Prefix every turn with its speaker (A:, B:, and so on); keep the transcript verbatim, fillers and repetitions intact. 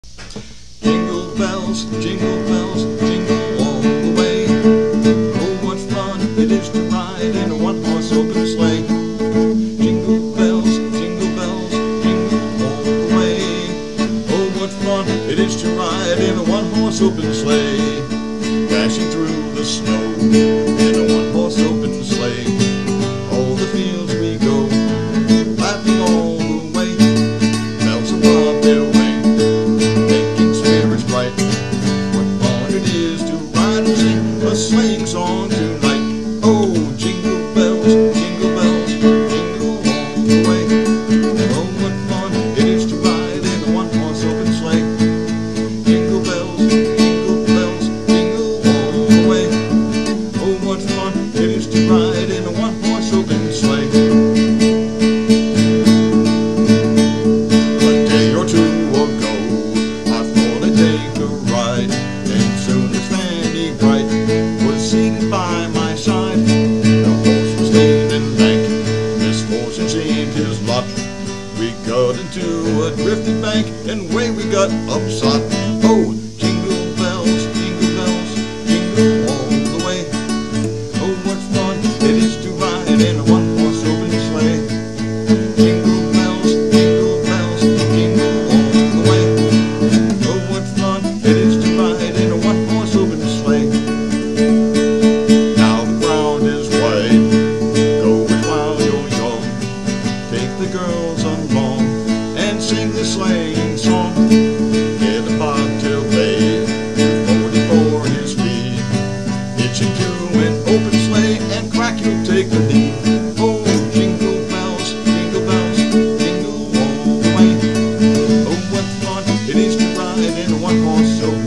A: Jingle bells, jingle bells, jingle all the way. Oh, what fun it is to ride in a one-horse open sleigh. Jingle bells, jingle bells, jingle all the way. Oh, what fun it is to ride in a one-horse open sleigh. Dashing through the snow in a one-horse open sleigh. All the fields we go, laughing all the way. Bells above their way, making spirits bright. What fun it is to ride and sing a sleighing song tonight. Oh, jingle bells, jingle bells, jingle all the way. Oh, what fun it is to ride in a one-horse open sleigh. Jingle bells, jingle bells, jingle all the way. Oh, what fun it is to ride in a one-horse open sleigh. A day or two ago, I thought I'd take a ride, and soon as Fanny Bright was seated by my side. The horse was lean and lank, misfortune seemed his lot. We got into a drifted bank, and away we got upsot. Oh, jingle bells, jingle bells, jingle all the way. Oh, what fun it is to ride in a one-horse open sleigh. Jingle bells, jingle bells, jingle all the way. Oh, what fun it is to ride in a one-horse open sleigh. Now the ground is wide, go it while you're young. Take the girls along and sing the sleighing song. Get a bobtail bay, two forty-four his speed. Hitch into an open sleigh and crack you'll take the lead. Oh, jingle bells, jingle bells, jingle all the way. Oh, what fun it is to ride in a one-horse open